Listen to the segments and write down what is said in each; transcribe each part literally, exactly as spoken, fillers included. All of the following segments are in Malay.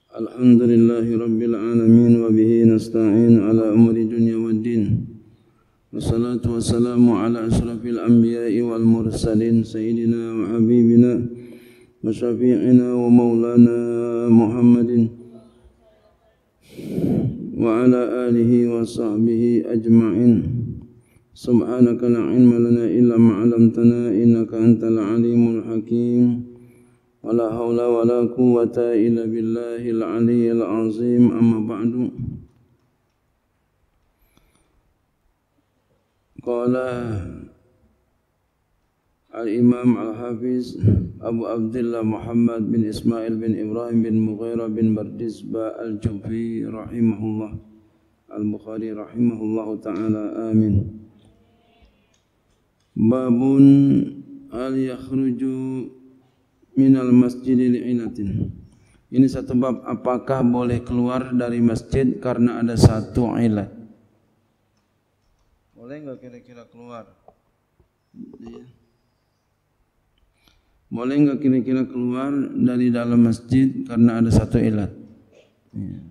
Alhamdulillahi Rabbil Alamin wa bihi nasta'in ala umri dunya wa din. Wassalatu wassalamu ala ashrafil anbiya'i wal mursalin sayyidina wa habibina wa syafi'ina wa maulana Muhammadin wa ala alihi wa sahbihi ajma'in. Subhanaka la ilma lana illa ma 'allamtana innaka antal alimul hakim. ولا حول ولا قوة إلا بالله العلي العظيم أما بعد قال الإمام الحافظ أبو عبد الله محمد بن إسماعيل بن إبراهيم بن مغيرة بن بردزبة الجوفي رحمه الله البخاري رحمه الله تعالى آمين. باب هل يخرج minal masjidil ilatin. Ini satu bab, apakah boleh keluar dari masjid karena ada satu ilat? Boleh enggak kira-kira keluar? Ya. Boleh enggak kira-kira keluar dari dalam masjid karena ada satu ilat? Ya.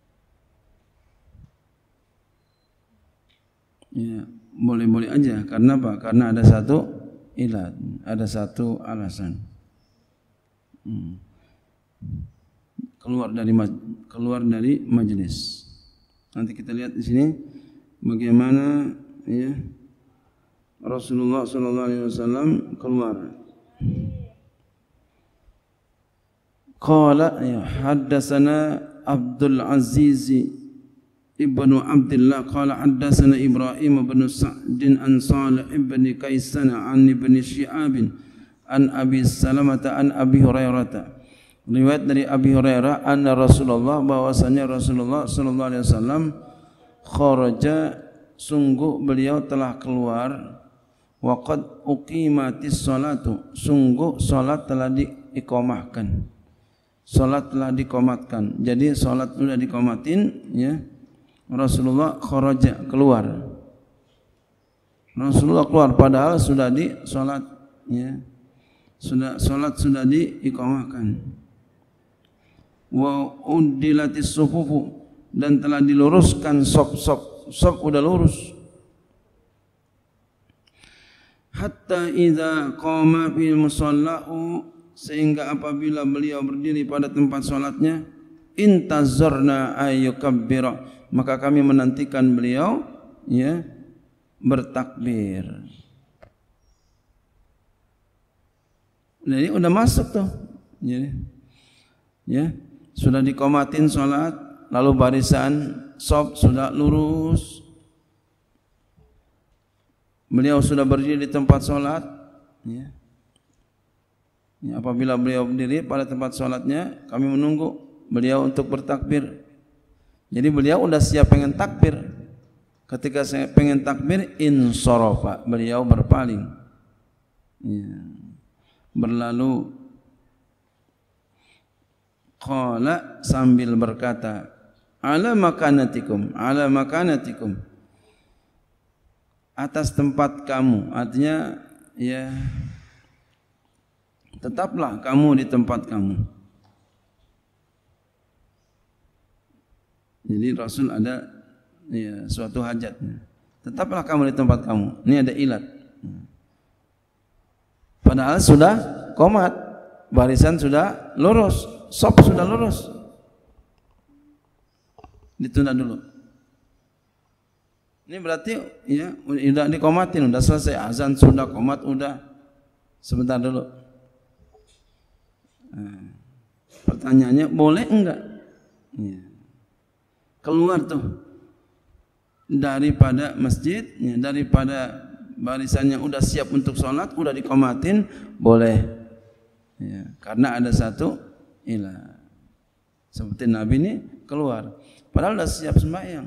Ya, boleh-boleh aja. Karena apa? Karena ada satu ilat, ada satu alasan. Hmm. keluar dari keluar dari majelis. Nanti kita lihat di sini bagaimana ya Rasulullah sallallahu alaihi wasallam keluar. Qala ya haddatsana Abdul Aziz ibnu Abdullah qala haddatsana Ibrahim ibn Sa'd an Salih ibn Kaisan an ibn Syihab an Abi Salamah an Abi Hurairah. Riwayat dari Abi Hurairah anna Rasulullah bahwasanya Rasulullah sallallahu alaihi wasallam kharaja sungguh beliau telah keluar waqad uqimatis salatu sungguh salat telah diiqamahkan. Salat telah diqamatkan. Jadi salat sudah diqamatin ya. Rasulullah kharaja keluar. Rasulullah keluar padahal sudah di salat ya. Sudah salat sudah diiqamahkan. Wa uddilatis sufufu dan telah diluruskan sop-sop. Sop sudah lurus. Hatta idza qama fil mushallahu sehingga apabila beliau berdiri pada tempat salatnya intazarna ayyukabbira maka kami menantikan beliau ya bertakbir. Jadi udah masuk tuh, jadi, ya sudah dikomatin sholat, lalu barisan sop sudah lurus, beliau sudah berdiri di tempat sholat, ya. Ya, apabila beliau berdiri pada tempat sholatnya, kami menunggu beliau untuk bertakbir. Jadi beliau udah siap pengen takbir. Ketika saya pengen takbir, insorofa, beliau berpaling. Ya. Berlalu qala sambil berkata ala makanatikum ala makanatikum atas tempat kamu, artinya ya tetaplah kamu di tempat kamu. Jadi Rasul ada ya suatu hajatnya, tetaplah kamu di tempat kamu. Ini ada ilat. Padahal sudah qomat, barisan sudah lurus, sop sudah lurus. Ditunda dulu. Ini berarti ya sudah dikomatin, sudah selesai azan, sudah qomat, sudah sebentar dulu. Nah, pertanyaannya boleh enggak? Ya. Keluar tuh daripada masjid, ya, daripada barisannya udah siap untuk sholat, udah dikomatin, boleh ya, karena ada satu ilah. Seperti Nabi ini keluar padahal udah siap sembahyang.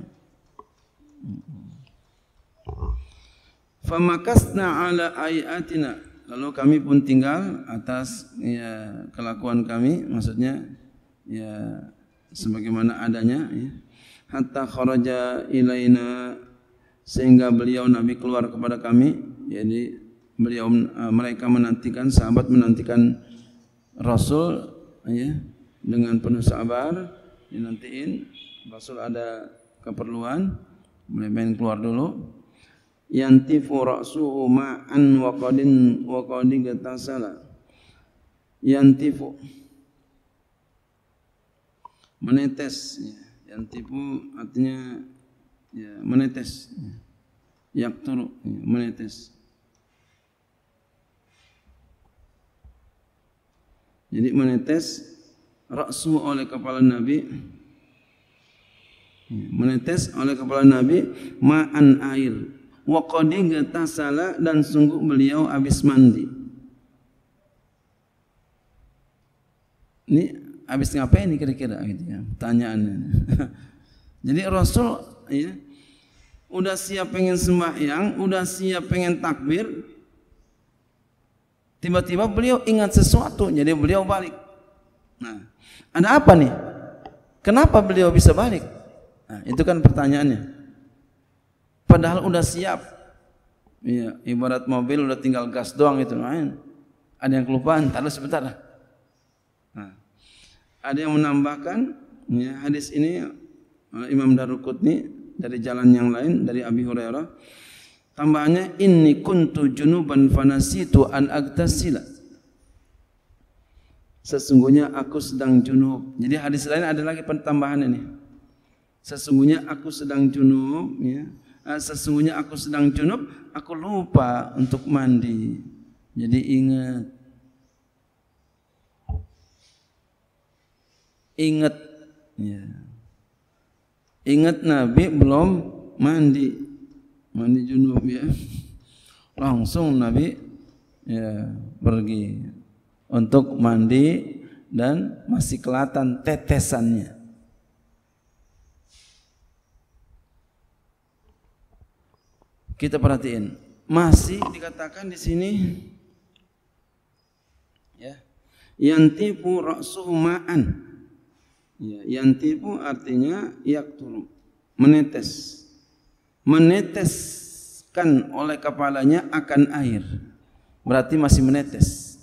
Famakasna ala ayatina, lalu kami pun tinggal atas ya kelakuan kami, maksudnya ya sebagaimana adanya ya. Hatta kharaja ilaina, sehingga beliau Nabi keluar kepada kami. Jadi beliau mereka menantikan, sahabat menantikan Rasul ya dengan penuh sabar dinantiin Rasul ada keperluan, boleh main keluar dulu. Yantifu ra'suhu ma'an wa qadin wa qadin gatasala. Yantifu menetes, ya. Yantifu artinya ya, menetes, ya. Yakturu, ya, menetes. Jadi menetes ra'su oleh kepala Nabi, menetes oleh kepala Nabi ma'an air, wa qad tasala, dan sungguh beliau habis mandi. Ini habis ngapain nih kira-kira gitu ya, pertanyaannya. Jadi Rasul ya udah siap pengen sembahyang, udah siap pengen takbir, tiba-tiba beliau ingat sesuatu, jadi beliau balik. Nah, ada apa nih? Kenapa beliau bisa balik? Nah, itu kan pertanyaannya. Padahal udah siap. Iya, ibarat mobil udah tinggal gas doang itu. Nah, ada yang kelupaan, taruh sebentar. Nah, ada yang menambahkan ya, hadis ini Imam Daruqutni dari jalan yang lain dari Abi Hurairah. Tambahannya inni kuntu junuban fanasitu an agtasila. Sesungguhnya aku sedang junub. Jadi hadis lain ada lagi tambahan ini. Sesungguhnya aku sedang junub ya. Sesungguhnya aku sedang junub, aku lupa untuk mandi. Jadi ingat. Ingat ya. Ingat Nabi belum mandi. Mandi junub ya. Langsung Nabi ya pergi untuk mandi dan masih kelihatan tetesannya. Kita perhatiin, masih dikatakan di sini ya, yantifu ra'suhu ma'an. Ya, yantifu artinya yakturu, menetes. Meneteskan oleh kepalanya akan air. Berarti masih menetes.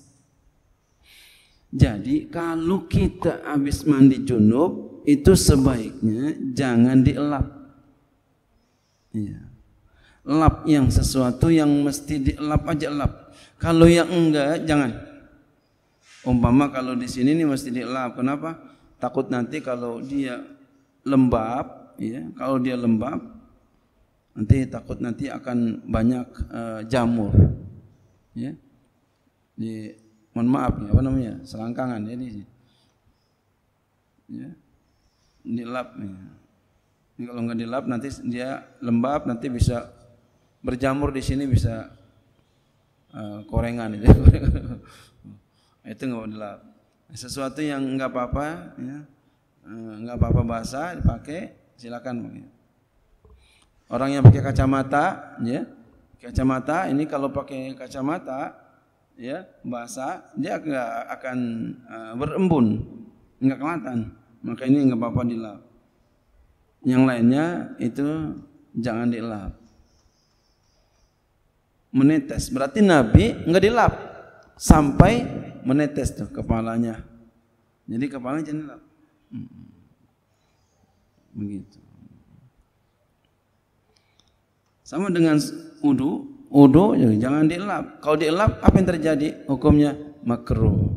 Jadi kalau kita habis mandi junub, itu sebaiknya jangan dielap. Ya. Lap yang sesuatu yang mesti dielap aja elap. Kalau yang enggak jangan. Umpama kalau di sini nih mesti dielap. Kenapa? Takut nanti kalau dia lembab, ya, kalau dia lembab, nanti takut nanti akan banyak uh, jamur. Ya. Di, mohon maaf ya, apa namanya? Selangkangan ya di sini. Ya. Dilap ya. Ini kalau enggak dilap nanti dia lembab, nanti bisa berjamur di sini, bisa uh, korengan itu. Itu enggak mau dilap. Sesuatu yang enggak apa-apa ya. Uh, enggak apa-apa basah dipakai, silakan pakai. Orang yang pakai kacamata ya. Kacamata ini kalau pakai kacamata ya, basah, dia enggak akan uh, berembun, enggak kelihatan. Maka ini enggak apa-apa dilap. Yang lainnya itu jangan dilap. Menetes, berarti Nabi enggak dilap sampai menetes tuh kepalanya. Jadi kepalanya jangan dilap. Begitu. Sama dengan wudu, wudu jangan dilap. Kalau dilap apa yang terjadi? Hukumnya makruh.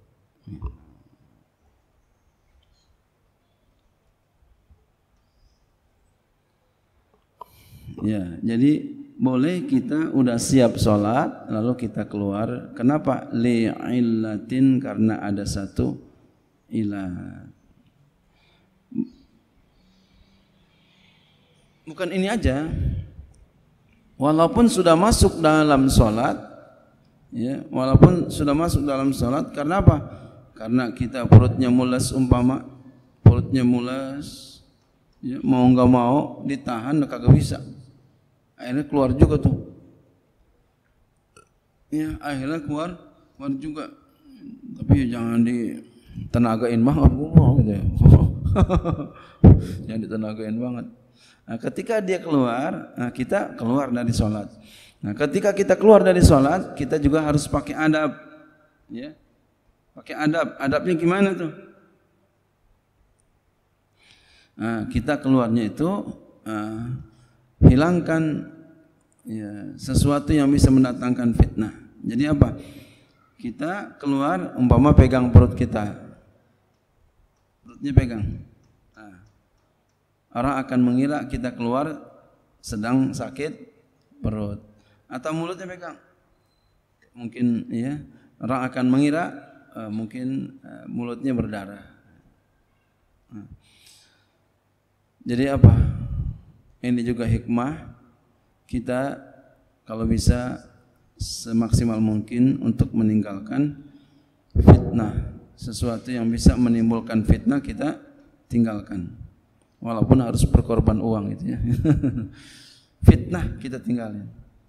Ya, jadi boleh kita udah siap sholat lalu kita keluar. Kenapa? Li'illatin, karena ada satu ilat. Bukan ini aja. Walaupun sudah masuk dalam sholat, ya, walaupun sudah masuk dalam sholat, karena apa? Karena kita perutnya mules, umpama perutnya mules, ya, mau nggak mau ditahan kagak bisa. Akhirnya keluar juga tuh. Ya, akhirnya keluar, keluar juga. Tapi jangan ditenagain banget, gitu ya. Jangan ditenagain banget. Nah, ketika dia keluar, nah kita keluar dari sholat. Nah, ketika kita keluar dari sholat, kita juga harus pakai adab, ya. Pakai adab. Adabnya gimana tuh? Nah, kita keluarnya itu uh, hilangkan ya, sesuatu yang bisa mendatangkan fitnah. Jadi apa? Kita keluar umpama pegang perut kita, perutnya pegang. Nah, orang akan mengira kita keluar sedang sakit perut, atau mulutnya pegang. Mungkin ya, orang akan mengira uh, mungkin uh, mulutnya berdarah. Nah, jadi apa? Ini juga hikmah kita kalau bisa semaksimal mungkin untuk meninggalkan fitnah. Sesuatu yang bisa menimbulkan fitnah kita tinggalkan. Walaupun harus berkorban uang gitu ya. Fitnah kita tinggalin.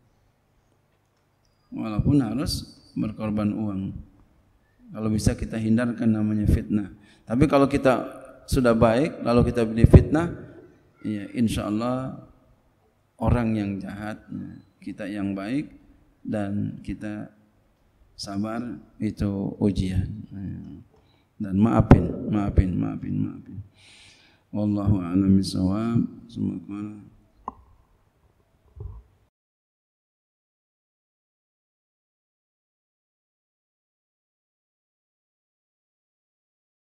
Walaupun harus berkorban uang. Kalau bisa kita hindarkan namanya fitnah. Tapi kalau kita sudah baik lalu kita difitnah, ya insyaallah orang yang jahat, kita yang baik dan kita sabar itu ujian. Dan maafin, maafin, maafin, maafin. Wallahu a'lam bishawab.